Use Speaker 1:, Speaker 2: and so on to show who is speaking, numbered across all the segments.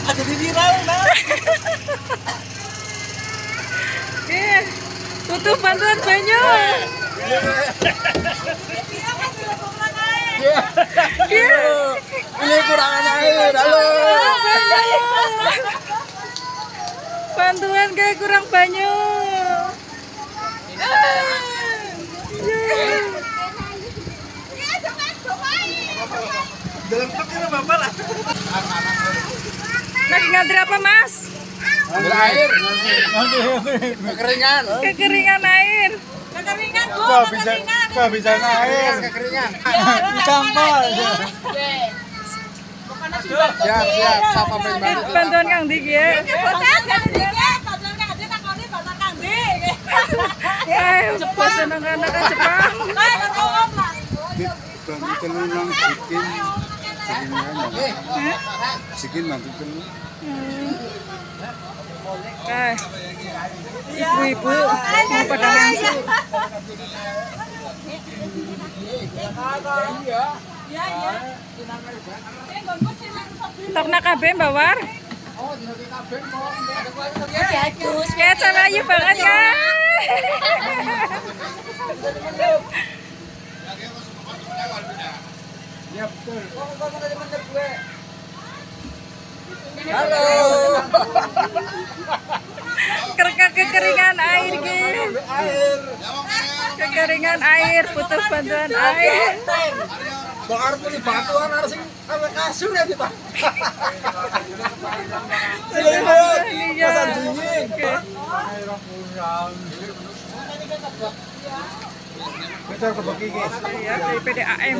Speaker 1: Jadi viral nah.
Speaker 2: Butuh bantuan banyu.
Speaker 1: Ini kurangan air, halo.
Speaker 2: Bantuan kayak kurang banyu.
Speaker 1: Dalam kecil bapak lah.
Speaker 2: Lagi ngantri apa, Mas?
Speaker 1: Ambil air. Kekeringan.
Speaker 2: Kekeringan air.
Speaker 3: Kekeringan, Bu.
Speaker 1: Kehabisan air. Kekeringan. Campur. Siap. Siapa bantu?
Speaker 2: Bantuan Kang Dik ya. Pas anak-anak Jepang.
Speaker 1: Bantu telur nang sikin bantu telur.
Speaker 2: Ibu-ibu mau pada langsung. Tokna kabeh Mbak War. Ya cara ayu banget ya.
Speaker 1: Ya betul. Halo.
Speaker 2: Kekeringan air gitu. Kekeringan air, butuh bantuan air.
Speaker 1: Bakar pun batuan harus sama kasur ya kita. Selimut, pasang dingin. Kita ke bagi guys.
Speaker 2: Ya, dari PDAM.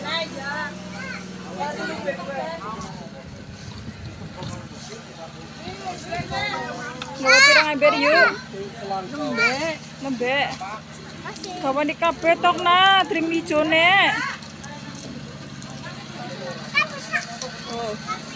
Speaker 2: Mau pirang ember yuk. Lembek. Kawan di kabeh tok na, trim ijone. Oh.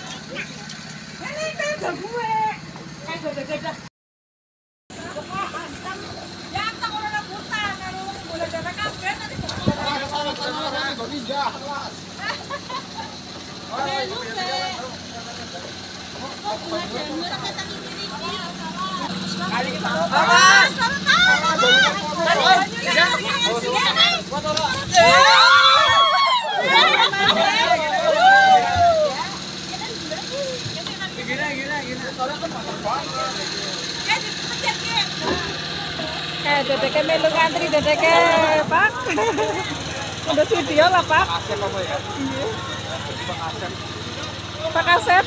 Speaker 2: Dedeke melu ngantri dedeke Pak. Udah video lah Pak. Pak Asep.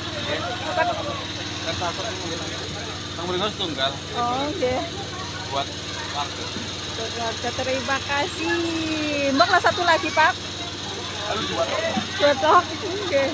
Speaker 1: Tunggal.
Speaker 2: Oh, nggih.
Speaker 1: Buat warga.
Speaker 2: Keluarga, terima kasih. Mbak lah satu lagi Pak. Dua tok. Oke.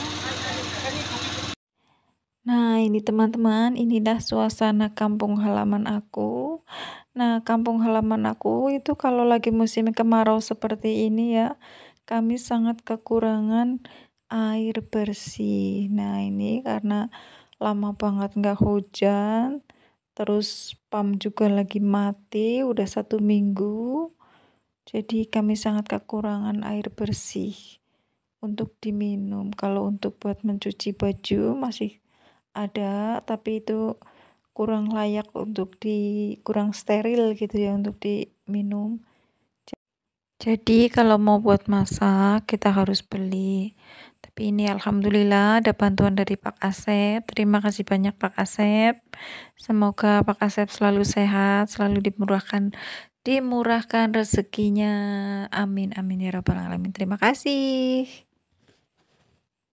Speaker 2: Nah ini teman-teman, inilah suasana kampung halaman aku. Nah kampung halaman aku itu kalau lagi musim kemarau seperti ini ya, kami sangat kekurangan air bersih. Nah ini karena lama banget nggak hujan, terus pam juga lagi mati udah 1 minggu, jadi kami sangat kekurangan air bersih untuk diminum. Kalau untuk buat mencuci baju masih ada, tapi itu kurang layak untuk kurang steril gitu ya untuk diminum. Jadi kalau mau buat masak kita harus beli. Tapi ini alhamdulillah ada bantuan dari Pak Asep. Terima kasih banyak Pak Asep. Semoga Pak Asep selalu sehat, selalu dimurahkan rezekinya. Amin amin ya rabbal alamin. Terima kasih.